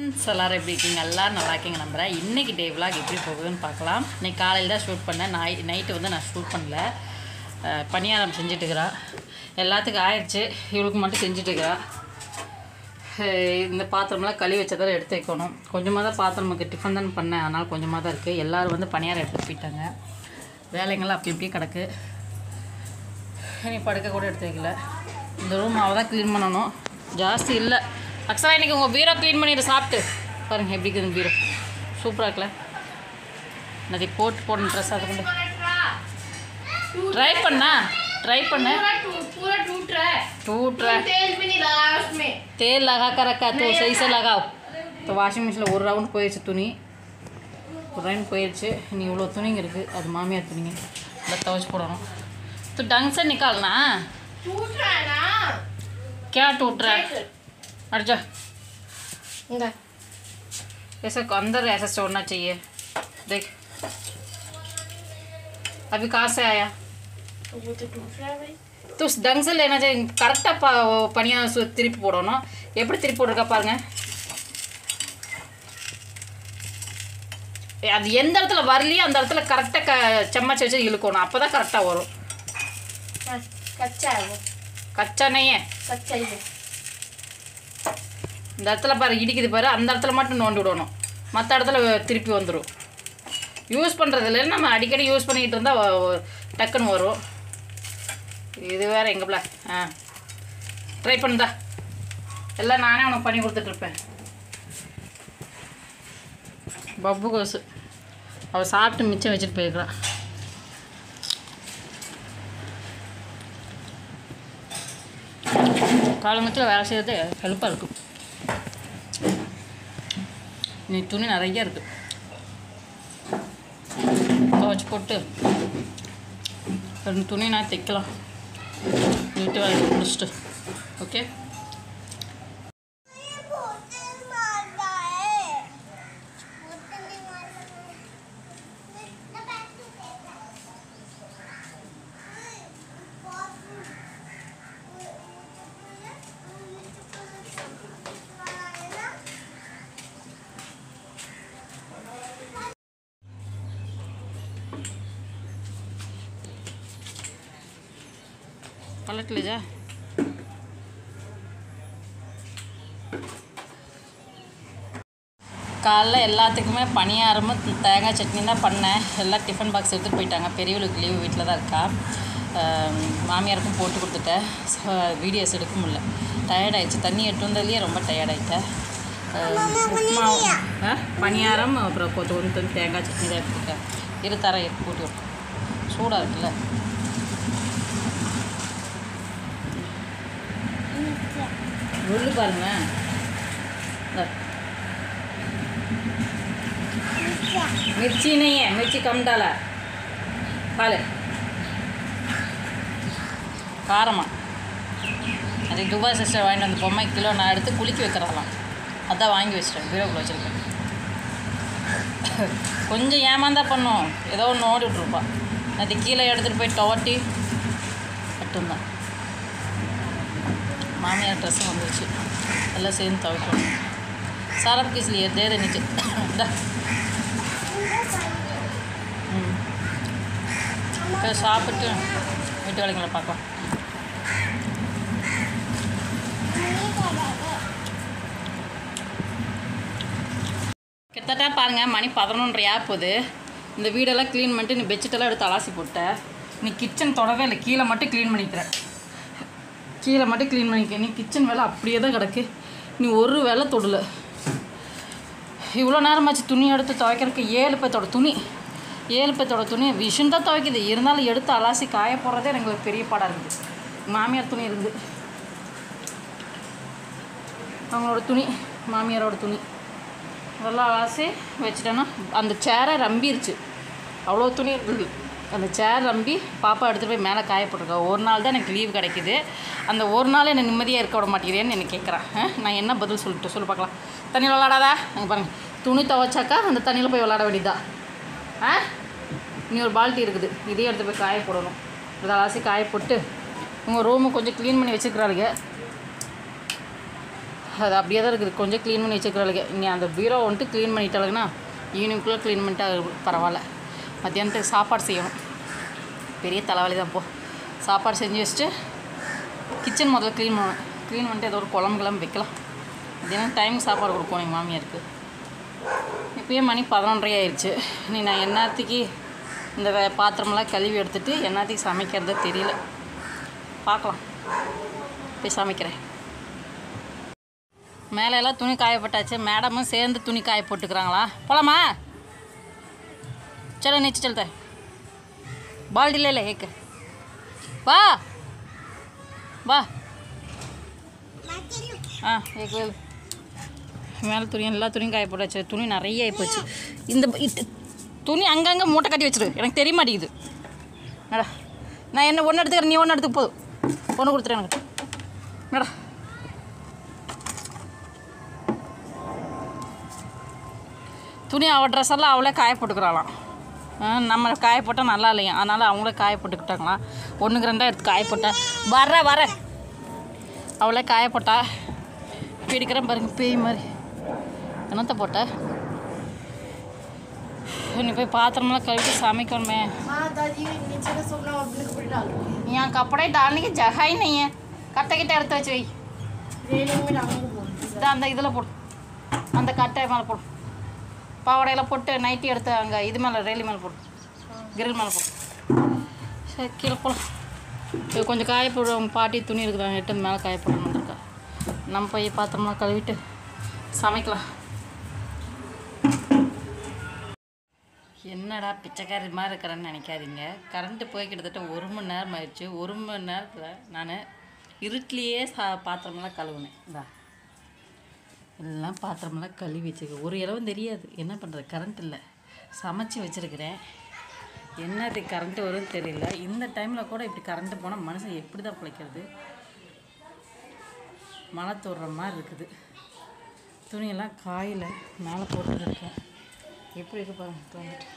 Friends எல்லோரும் எப்படி இருக்கீங்க? எல்லோரும் நல்லா இருக்கீங்க நம்புகிறேன். இன்றைக்கி டே விலாக் எப்படி போகுதுன்னு பார்க்கலாம். இன்றைக்கி காலையில் தான் ஷூட் பண்ணேன். நைட்டு வந்து நான் ஷூட் பண்ணல. பணியாரம் செஞ்சுட்டுருக்கிறா. எல்லாத்துக்கும் ஆயிடுச்சு, இவளுக்கு மட்டும் செஞ்சுட்டுருக்கிறா. இந்த பாத்திரமெல்லாம் கழுவி வச்சதால் எடுத்து வைக்கணும். கொஞ்சமாக தான் பாத்திரம் நமக்கு டிஃபன் தான் பண்ணேன், அதனால் கொஞ்சமாக தான் இருக்குது. எல்லோரும் வந்து பணியாரம் எடுத்துகிட்டு போயிட்டாங்க. வேலைங்கள்லாம் அப்படி இப்படி கிடக்கு. இனி படுக்க கூட எடுத்து வைக்கல. இந்த ரூம் அவள் தான் க்ளீன் பண்ணணும், ஜாஸ்தி இல்லை. அக்ஸரா இன்றைக்கி உங்கள் பீரோ க்ளீன் பண்ணிட்டு சாப்பிட்டு பாருங்கள் எப்படி இருக்குது பீரோ. சூப்பராக இருக்குல்ல? அதை போட்டு ட்ரெஸ் அதை கொண்டு ட்ரை பண்ண तेल लगा कर रखा तो सही से लगाओ. तो வாஷிங் மிஷினில் ஒரு ரவுண்ட் போயிடுச்சு துணி, ஒரு ரவுண்ட் போயிடுச்சு. நீ இவ்வளோ துணிங்க இருக்குது, அது மாமியார் துணிங்க, அதை துவைச்சி போடணும். तो ढंग से निकालना. क्या टूट रहा है? हट जा. ऐसा अंदर ऐसा छोड़ना चाहिए. देख अभी कहाँ से आया? वो तो टूट रहा है भाई. तो उस ढंग से लेना चाहिए. கரெக்டாக பனியாக திருப்பி போடணும். எப்படி திருப்பி போட்டிருக்கா பாருங்க. அது எந்த இடத்துல வரலையோ அந்த இடத்துல கரெக்டாக சம்மச்சு வச்சு இழுக்கணும், அப்போ தான் கரெக்டாக வரும். कच्चा है वो. கச்சா நெய்யே कच्चा ही है. இந்த இடத்துல பாரு இடிக்குது பாரு, அந்த இடத்துல மட்டும் நோண்டி விடணும், மற்ற இடத்துல திருப்பி வந்துடும். யூஸ் பண்ணுறதுல நம்ம அடிக்கடி யூஸ் பண்ணிக்கிட்டு இருந்தால் டக்குன்னு வரும். இது வேறு எங்கே பிள்ளை ட்ரை பண்ணுதா, எல்லாம் நானே உனக்கு பண்ணி கொடுத்துட்ருப்பேன். பப்பு கோசு அவள் சாப்பிட்டு மிச்சம் வச்சுட்டு போயிருக்கிறான். காலங்கத்தில் வேலை செய்கிறது ஹெல்ப்பாக இருக்கும். நீ துணி நிறைய இருக்குது, துவைச்சி போட்டு 2 துணி நான் தைக்கலாம். வீட்டு வேலை முடிச்சுட்டு ஓகே. पलट ले जा. காலைல எல்லாத்துக்குமே பணியாரமும் தேங்காய் சட்னி தான் பண்ணேன். எல்லாம் டிஃபன் பாக்ஸ் எடுத்துகிட்டு போயிட்டாங்க. பெரியவளுக்கு லீவு, வீட்டில் தான் இருக்கா. மாமியாருக்கும் போட்டு கொடுத்துட்டேன். வீடியோஸ் எடுக்க முடியல, டயர்ட் ஆகிடுச்சு. தண்ணி எட்டு வந்ததுலேயே ரொம்ப டயர்ட் ஆகிட்டேன். உப்புமா பணியாரம் அப்புறம் கொஞ்சம் தேங்காய் சட்னி தான் எடுத்துக்கிட்டேன். தர போட்டு விட்டேன், சூடாக இருக்குல்ல. உள்ளு பாருங்க, मिर्ची नहीं है, मिर्ची कम डाला. खा ले காரமா. அது துபாய் சிஸ்டர் வாங்கிட்டு வந்து பொம்மை கிலோ நான் எடுத்து குளிக்க வைக்கிறதெல்லாம், அதான் வாங்கி வச்சிட்டேன், பீரோக்குள்ள வச்சுருக்கேன். கொஞ்சம் ஏமாந்தா பண்ணும், ஏதோ ஒன்று ஓடி விட்ருப்பா. அது கீழே எடுத்துகிட்டு போய் துவட்டி மட்டும்தான். மாமியார் ட்ரெஸ்ஸும் வந்துச்சு, எல்லாம் சேர்ந்து துவைக்கணும். சாரப் கிஸ் लिए दे दे नीचे. சாப்பிட்டு வீட்டு வேலைங்களை பார்க்கலாம். கிட்டத்தட்ட பாருங்கள் மணி 11:30 போகுது. இந்த வீடெல்லாம் க்ளீன் பண்ணிட்டு நீ பெட்ஷீட்டெல்லாம் எடுத்து அலாசி போட்டேன். நீ கிச்சன் தொடவே இல்லை, கீழே மட்டும் க்ளீன் பண்ணிக்கிறேன். கீழே மட்டும் க்ளீன் பண்ணிக்க. நீ கிச்சன் வேலை அப்படியே தான் கிடக்கு, நீ ஒரு வேலை தொடலை. இவ்வளோ நேரமாச்சு துணி எடுத்து துவைக்கிறதுக்கு. 7 பேர்த்தோட துணி, 7 பேர்த்தோட துணி விஷயம் தான் துவைக்குது. இருந்தாலும் எடுத்து அலாசி காய போடுறதே எங்களுக்கு பெரிய பாடாக இருக்குது. மாமியார் துணி இருக்குது, அவங்களோட துணி, மாமியாரோட துணி அதெல்லாம் அலாசி வச்சுட்டேன்னா அந்த சேரை ரம்பிருச்சு. அவ்வளோ துணி இருக்குது. அந்த சேர் ரம்பி பாப்பா எடுத்துகிட்டு போய் மேலே காய போட்டிருக்கா. ஒரு நாள் தான் எனக்கு லீவ் கிடைக்கிது. அந்த ஒரு நாள் என்னை நிம்மதியாக இருக்க விட மாட்டேங்கிறேன்னு எனக்கு கேட்குறான். நான் என்ன பதில் சொல்லிட்டு சொல்லு பார்க்கலாம். தண்ணியில் விளாடாதா? அங்கே பாருங்கள், துணி துவைச்சாக்கா அந்த தண்ணியில் போய் விளாட வேண்டியதா? இனி ஒரு பால்ட்டி இருக்குது, இதையும் எடுத்து போய் காய போடணும். இதை அலாசி காய போட்டு உங்கள் ரூமு கொஞ்சம் க்ளீன் பண்ணி வச்சுக்கிறாளுங்க. அது அப்படியே தான் இருக்குது. கொஞ்சம் க்ளீன் பண்ணி வச்சுருக்கிறவளுக்கு இங்கே அந்த பீரோ வந்துட்டு க்ளீன் பண்ணிட்டாளுங்கன்னா ஈவினிங்குள்ளே க்ளீன் பண்ணிட்டா பரவாயில்ல. மத்தியானத்துக்கு சாப்பாடு செய்யணும். பெரிய தலைவலி தான். சாப்பாடு செஞ்சு வச்சுட்டு கிச்சன் முதல்ல க்ளீன் பண்ணணும். க்ளீன் பண்ணிட்டு ஏதோ ஒரு குழம்புலாம் வைக்கலாம். தினம் டைமுக்கு சாப்பாடு கொடுப்போம் எங்கள் மாமியாருக்கு. இப்போயே மணி 11:30 ஆயிடுச்சு. நீ நான் என்னத்துக்கு இந்த பாத்திரமெல்லாம் கழுவி எடுத்துகிட்டு என்னத்துக்கு சமைக்கிறதே தெரியல. பார்க்கலாம், போய் சமைக்கிறேன். மேலே எல்லாம் துணி காயப்பட்டாச்சு. மேடமும் சேர்ந்து துணி காய போட்டுக்கிறாங்களா? போகலாமா? चलो नीचे चलता है. बाल्टी ले ले एक. वाह वाह. हाँ एक वेल மேலே துணி எல்லா துணியும் காய போட்டாச்சு. துணி நிறைய ஆகிப்போச்சு. இந்த துணி அங்கங்கே மூட்டை கட்டி வச்சிரு. எனக்கு தெரிய மாட்டேங்குது. நடா, நான் என்ன ஒன்று எடுத்துக்கிறேன், நீ ஒன்று எடுத்துக்க. போதும், ஒன்று கொடுத்துறேன் எனக்கு. நடா. துணி அவள் ட்ரெஸ் எல்லாம் அவளே காய போட்டுக்கிறாளாம். நம்ம காய போட்டால் நல்லா இல்லையா, அதனால் அவங்களே காய போட்டுக்கிட்டாங்களாம். 1க்கு 2 எடுத்து காய போட்டேன். வர அவளே காய போட்டா. பிடிக்கிறேன் பாருங்க, பேய் மாதிரி. என்னத்தை போட்ட? நீ போய் பாத்திரமெல்லாம் கழுவிட்டு சமைக்கணுமே. यहाँ कपड़े डालने की जगह ही नहीं है. कट्टे किट्टे எடுத்து வச்சு வை. அந்த இதில் போடு, அந்த கட்டை மேலே போடு. பாவடையெல்லாம் போட்டு நைட்டி எடுத்து அங்கே இது மேலே ரெயிலி மேலே போடு, கிரில் மேலே போடு. சரி கீழே போகலாம். கொஞ்சம் காய போடு. அவங்க பாட்டி துணி இருக்குதாங்க, எட்டு மேலே காய போடணும் வந்திருக்கா. நம்ம போய் பாத்திரமெல்லாம் கழுவிட்டு சமைக்கலாம். என்னடா பிச்சைக்காரி மாதிரி இருக்கிறேன்னு நினைக்காதீங்க. கரண்ட்டு போய் கிட்டத்தட்ட 1 மணி நேரம் ஆயிடுச்சு. 1 மணி நேரத்தில் நான் இருட்டிலேயே பாத்திரமெல்லாம் கழுவுனேன். இந்தா எல்லாம் பாத்திரமெல்லாம் கழுவி வச்சுருக்கேன். ஒரு இளவும் தெரியாது. என்ன பண்ணுறது, கரண்ட் இல்லை. சமைச்சி வச்சுருக்கிறேன். என்னது கரண்ட்டு வரும்னு தெரியல. இந்த டைமில் கூட இப்படி கரண்ட்டு போனால் மனுஷன் எப்படி தான் பிழைக்கிறது? மழை தோடுற மாதிரி இருக்குது. துணியெல்லாம் காயில் மேலே போட்டுருக்கேன். எப்படி இருக்கு பாருங்க. தோண்டிட்டு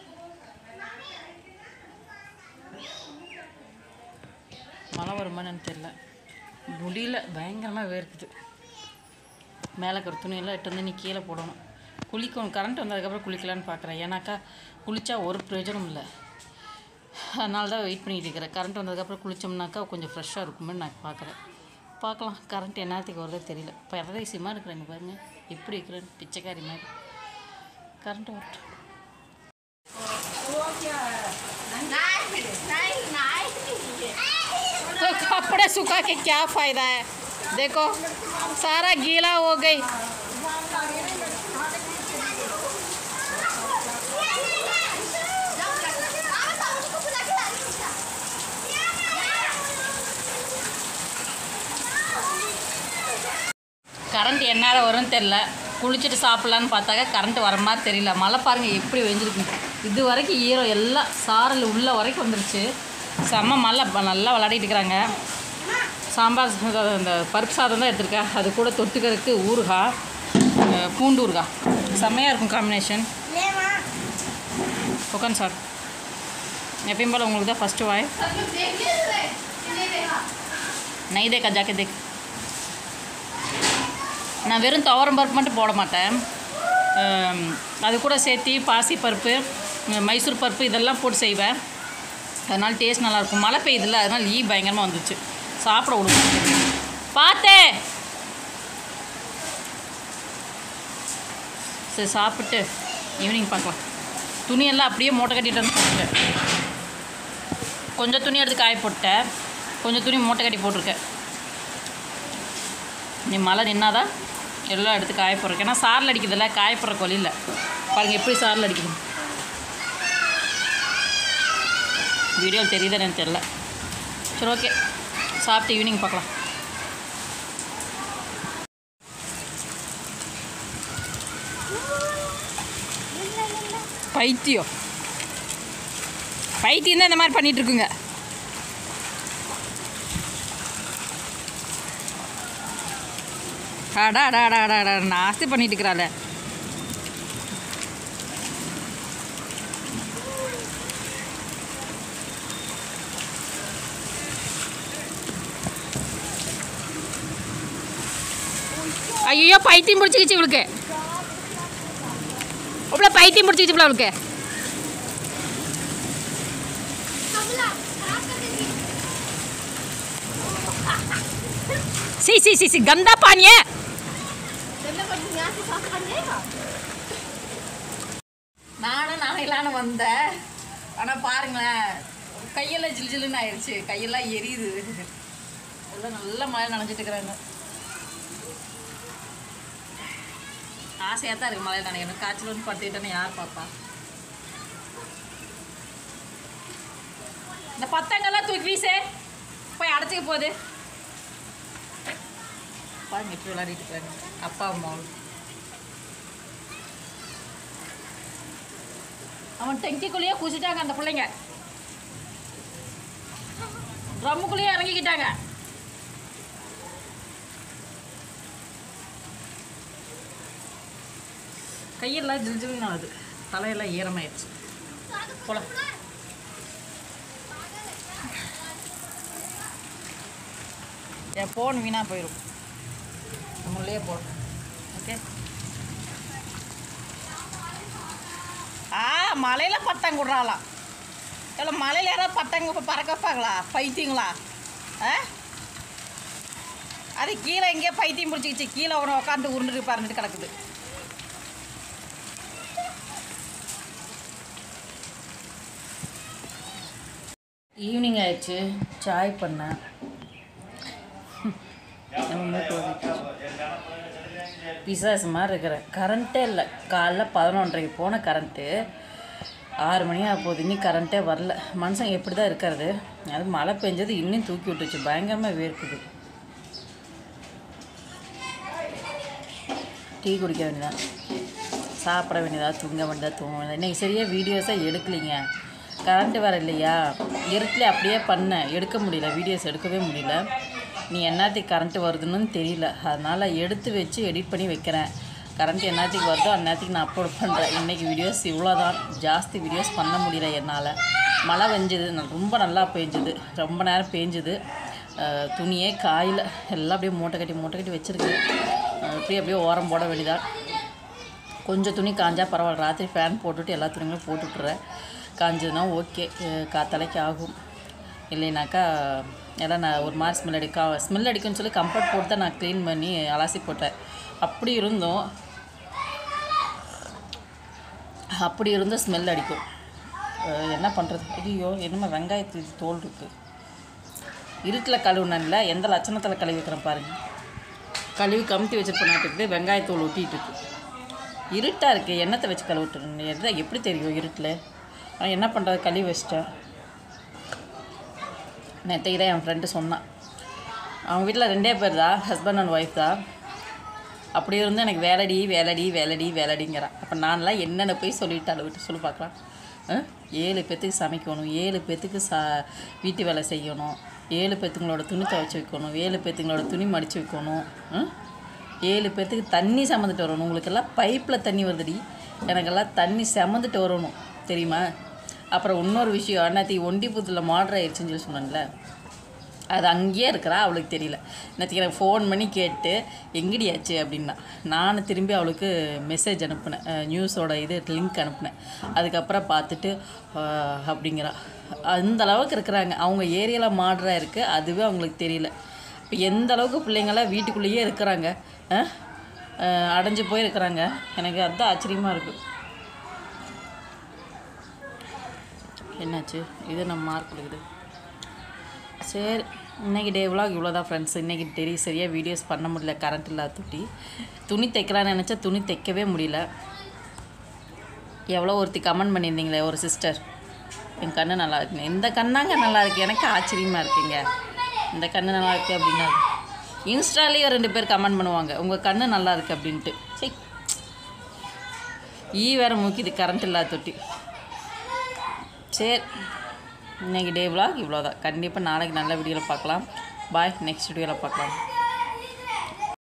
மழை வருமானு தெரியல. முடியல, பயங்கரமாக வேர்க்குது. மேலே இருக்கிற துணியெல்லாம் எட்டு வந்து நீ கீழே போடணும். குளிக்கணும். கரண்ட் வந்ததுக்கப்புறம் குளிக்கலான்னு பார்க்குறேன். ஏன்னாக்கா குளித்தா ஒரு பிரயோஜனம் இல்லை. அதனால தான் வெயிட் பண்ணிகிட்டு இருக்கிறேன். கரண்ட் வந்ததுக்கப்புறம் குளித்தோம்னாக்கா கொஞ்சம் ஃப்ரெஷ்ஷாக இருக்குமென்னு நான் பார்க்குறேன். பார்க்கலாம். கரண்ட் என்னத்துக்கு வருதோ தெரியல. பரதேசியமாக இருக்கிறேங்க பாருங்கள், எப்படி இருக்கிறேன்னு பிச்சைக்காரி மாதிரி. करंट तो कपड़े सुखा के क्या फ़ायदा है? देखो सारा गीला हो गई। கரண்ட் என்னால் வரும்னு தெரியல. குளிச்சுட்டு சாப்பிட்லான்னு பார்த்தாக்க கரண்ட் வர மாதிரி தெரியல. மழை பாருங்கள் எப்படி வெஞ்சிருக்கு. இது வரைக்கும் ஈரம் எல்லாம் சாரல் உள்ள வரைக்கும் வந்துருச்சு. செம்ம மழை. நல்லா விளையாடிட்டு இருக்கிறாங்க. சாம்பார் இந்த பருப்பு சாதம் தான் எடுத்துருக்கேன். அது கூட தொட்டுக்கிறதுக்கு ஊறுகாய், பூண்டு ஊறுகாய் செம்மையாக இருக்கும் காம்பினேஷன். உட்காந்து சார் எப்பயும் போல் உங்களுக்கு தான் ஃபஸ்ட்டு வாய். நெய் தேக்கா ஜாக்கே தேக். நான் வெறும் துவரம் பருப்பு மட்டும் போட மாட்டேன். அது கூட சேர்த்து பாசி பருப்பு, மைசூர் பருப்பு இதெல்லாம் போட்டு செய்வேன். அதனால் டேஸ்ட் நல்லாயிருக்கும். மழை பெய்யுதில்ல, அதனால் ஈ பயங்கரமாக வந்துச்சு. சாப்பிட விடுங்க. பார்த்தே சரி சாப்பிட்டு ஈவினிங் பார்க்கலாம். துணியெல்லாம் அப்படியே மூட்டை கட்டிட்டு வந்து போட்டுட்டேன். கொஞ்சம் துணி எடுத்து காய போட்டேன், கொஞ்சம் துணி மூட்டை கட்டி போட்டிருக்கேன். நீ மழை நின்னாதான் எல்லாம் எடுத்து காய போடுறேன். ஏன்னா சாரில் அடிக்குதில்ல, காய போடுற கொலியில் பாருங்கள் எப்படி சாரில் அடிக்குது. வீடியோவில் தெரியுதுன்னு எனக்கு தெரியல. சரி ஓகே, சாப்பிட்டு ஈவினிங் பார்க்கலாம். பைத்தியம் பைத்தியம் தான் இந்த மாதிரி பண்ணிகிட்ருக்குங்க. அடா அடா அடா அடா அடா நாஸ்தி பண்ணிட்டு இருக்கிறாள். ஐயோ பைத்தியம் பிடிச்சிக்கிச்சு இவளுக்கு. அவ்வளோ பைத்தியம் பிடிச்சிக்கிச்சு அவளுக்கு. सी सी सी सी गंदा पानी है. நானும் வந்தேன். ஆனால் பாருங்களேன் கையெல்லாம் ஜில் ஜில்லுன்னு ஆயிடுச்சு. கையெல்லாம் எரியுது. எல்லாம் நல்ல மழை நனைஞ்சிட்டு இருக்கிறாங்க. ஆசையாக தான் இருக்குது மழை நனையணும். காய்ச்சல் வந்து படுத்துக்கிட்டேன்னு யார் பாப்பா? இந்த பத்தங்கெல்லாம் தூக்கி வீசே போய் அடைச்சிக்க போகுது. பாருங்க எப்படி விளையாடிட்டு இருக்காங்க அப்பா அம்மாவும். அவன் டெங்கிக்குள்ளேயே குதிச்சிட்டாங்க அந்த பிள்ளைங்க. ட்ரம்முக்குள்ளேயே இறங்கிக்கிட்டாங்க. கையெல்லாம் ஜில் ஜில்னு ஆகுது. தலையெல்லாம் ஈரமாயிடுச்சு. போல என் ஃபோன் வீணாக போயிடும். நம்மளே போடும். ஓகே. மலையில் பட்டாங்க விட்றாலாம். எவ்வளோ மலையில் யாராவது பட்டாங்க பறக்க வைப்பாங்களா? பைத்தியங்களா? அது கீழே எங்கேயோ பைத்தியம் பிடிச்சிக்கிச்சு. கீழே அவனை உட்காந்து உருண்டுட்டு பறந்துட்டு கிடக்குது. ஈவினிங் ஆயிடுச்சு. சாய் பண்ணேன். பிசாஸ் மாதிரி இருக்கிறேன். கரண்ட்டே இல்லை. காலைல 11:30 போன கரண்ட்டு 6 மணி ஆக போகுது. இன்னும் கரண்ட்டே வரல. மனுஷன் எப்படி தான் இருக்கிறது? அது மழை பெஞ்சது இன்னும் தூக்கி விட்டுச்சு. பயங்கரமாக வேர்க்குது. டீ குடிக்க வேண்டியதான், சாப்பிட வேண்டியதா, தூங்க வேண்டியதா, தூங்க வேண்டியதா. இன்றைக்கி சரியாக வீடியோஸாக எடுக்கலைங்க. கரண்ட்டு வேறு இல்லையா? இருட்டில் அப்படியே பண்ணேன். எடுக்க முடியல. வீடியோஸ் எடுக்கவே முடியல. நீ என்னத்துக்கு கரண்ட்டு வருதுன்னு தெரியல. அதனால் எடுத்து வச்சு எடிட் பண்ணி வைக்கிறேன். கரண்ட் என்னத்துக்கு வருதோ அந்நேரத்துக்கு நான் அப்லோட் பண்ணுறேன். இன்றைக்கி வீடியோஸ் இவ்வளோதான். ஜாஸ்தி வீடியோஸ் பண்ண முடியல என்னால். மழை பெஞ்சுது. ரொம்ப நல்லா பெஞ்சுது. ரொம்ப நேரம் பெஞ்சுது. துணியே காயில் எல்லாம் அப்படியே மூட்டை கட்டி வச்சுருக்கு. அப்படியே ஓரம் போட வேண்டியதான். கொஞ்சம் துணி காஞ்சா பரவாயில்ல. ராத்திரி ஃபேன் போட்டுவிட்டு எல்லா துணிகளும் போட்டுவிட்றேன். காஞ்சதுன்னா ஓகே, காத்தலைக்கு ஆகும். இல்லைனாக்கா எல்லாம் நான் ஒரு மாதிரி ஸ்மெல் அடிக்கும்னு சொல்லி கம்ஃபர்ட் போட்டு தான் நான் க்ளீன் பண்ணி அலாசி போட்டேன். அப்படி இருந்தும் ஸ்மெல் அடிக்கும். என்ன பண்ணுறது? ஐயோ என்னமோ வெங்காயத்துக்கு தோல் இருக்குது. இருட்டில் கழுவுனல எந்த லட்சணத்தில் கழுவி வைக்கிறேன் பாருங்கள். கழுவி கமுத்தி வச்சுருப்பேன். வெங்காயத்தோல் ஒட்டிகிட்டு இருக்குது. இருட்டாக இருக்குது. எண்ணத்தை வச்சு கழுவிட்டு எதாவது எப்படி தெரியும் இருட்டில்? ஆனால் என்ன பண்ணுறது? கழுவி வச்சிட்டேன். நேற்றைக்கு தான் என் ஃப்ரெண்டு சொன்னான். அவங்க வீட்டில் 2 பேர் தான், ஹஸ்பண்ட் அண்ட் ஒய்ஃப் தான். அப்படி இருந்து எனக்கு வேலடிங்கிறான். அப்போ நான்லாம் என்னென்ன போய் சொல்லிவிட்டு அளவிட்டு சொல்லி பார்க்கலாம். 7 பேத்துக்கு சமைக்கணும், 7 பேத்துக்கு வீட்டு வேலை செய்யணும், 7 பேத்துங்களோட துணி துவைச்சி வைக்கணும், 7 பேத்துங்களோட துணி மடித்து வைக்கணும், 7 பேத்துக்கு தண்ணி சமந்துட்டு வரணும். உங்களுக்கெல்லாம் பைப்பில் தண்ணி வருதுடி, எனக்கெல்லாம் தண்ணி சமந்துட்டு வரணும் தெரியுமா? அப்புறம் இன்னொரு விஷயம், அண்ணாத்தி ஒண்டிபுத்தில் மாடர் ஆயிடுச்சுன்னு சொல்லி சொன்னேன்ல, அது அங்கேயே இருக்கிறா. அவளுக்கு தெரியல. நேற்றுக்கு எனக்கு ஃபோன் பண்ணி கேட்டு எங்கடியாச்சு அப்படின்னா, நான் திரும்பி அவளுக்கு மெசேஜ் அனுப்பினேன், நியூஸோட லிங்க் அனுப்பினேன். அதுக்கப்புறம் பார்த்துட்டு அப்படிங்கிறா. அந்த அளவுக்கு இருக்கிறாங்க. அவங்க ஏரியாவில் மாடராக இருக்குது, அதுவே அவங்களுக்கு தெரியல. இப்போ எந்த அளவுக்கு பிள்ளைங்களாம் வீட்டுக்குள்ளேயே இருக்கிறாங்க, அடைஞ்சு போயிருக்கிறாங்க. எனக்கு அதுதான் ஆச்சரியமாக இருக்குது. என்னாச்சு? இது நம்ம மார்க் கொடுக்குது. சரி, இன்றைக்கி டே விலாக் இவ்வளோ தான் ஃப்ரெண்ட்ஸ். இன்றைக்கி சரியாக வீடியோஸ் பண்ண முடியல, கரண்ட் இல்லாத துணி தைக்கலான்னு நினச்சா துணி தைக்கவே முடியல. எவ்வளோ ஒருத்தி கமெண்ட் பண்ணியிருந்தீங்களே ஒரு சிஸ்டர், என் கண்ணு நல்லா இருக்குங்க. இந்த கண்ணாங்க நல்லா இருக்குது. எனக்கு ஆச்சரியமாக இருக்குங்க, இந்த கண்ணு நல்லா இருக்குது அப்படின்னா. இன்ஸ்டாலேயே 2 பேர் கமெண்ட் பண்ணுவாங்க, உங்கள் கண்ணு நல்லா இருக்குது அப்படின்ட்டு. சரி, வேறு முக்கியது கரண்ட் இல்லாத தொட்டி. சரி, இன்றைக்கி டே விலாக் இவ்வளோ தான். கண்டிப்பாக நாளைக்கு நல்ல வீடியோவில் பார்க்கலாம். பாய். நெக்ஸ்ட் வீடியோவில் பார்க்கலாம்.